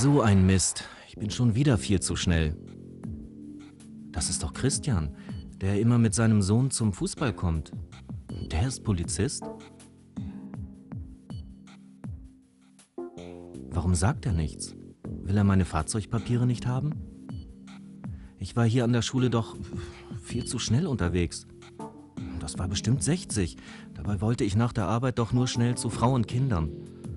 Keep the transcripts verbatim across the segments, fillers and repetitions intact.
So ein Mist. Ich bin schon wieder viel zu schnell. Das ist doch Christian, der immer mit seinem Sohn zum Fußball kommt. Der ist Polizist? Warum sagt er nichts? Will er meine Fahrzeugpapiere nicht haben? Ich war hier an der Schule doch viel zu schnell unterwegs. Das war bestimmt sechzig. Dabei wollte ich nach der Arbeit doch nur schnell zu Frau und Kindern.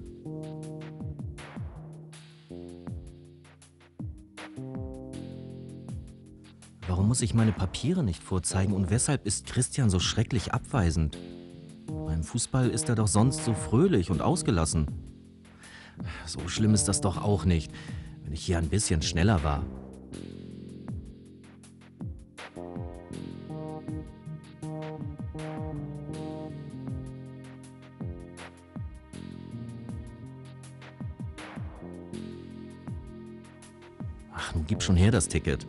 Warum muss ich meine Papiere nicht vorzeigen und weshalb ist Christian so schrecklich abweisend? Beim Fußball ist er doch sonst so fröhlich und ausgelassen. So schlimm ist das doch auch nicht, wenn ich hier ein bisschen schneller war. Ach, nun gib schon her das Ticket.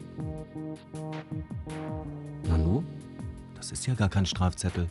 Nanu, das ist ja gar kein Strafzettel.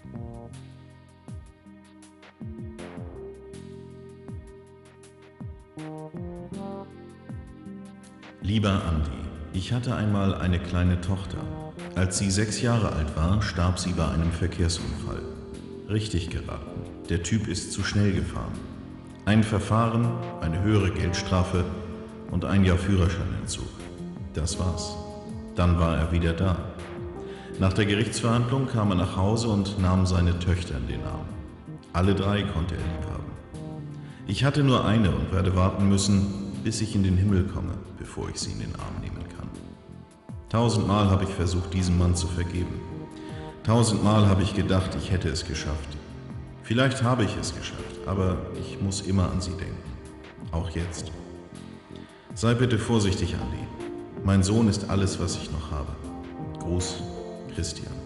Lieber Andi, ich hatte einmal eine kleine Tochter. Als sie sechs Jahre alt war, starb sie bei einem Verkehrsunfall. Richtig geraten. Der Typ ist zu schnell gefahren. Ein Verfahren, eine höhere Geldstrafe und ein Jahr Führerscheinentzug. Das war's. Dann war er wieder da. Nach der Gerichtsverhandlung kam er nach Hause und nahm seine Töchter in den Arm. Alle drei konnte er lieb haben. Ich hatte nur eine und werde warten müssen, bis ich in den Himmel komme, bevor ich sie in den Arm nehmen kann. Tausendmal habe ich versucht, diesem Mann zu vergeben. Tausendmal habe ich gedacht, ich hätte es geschafft. Vielleicht habe ich es geschafft, aber ich muss immer an sie denken. Auch jetzt. Sei bitte vorsichtig, Andi. Mein Sohn ist alles, was ich noch habe. Gruß, Christian.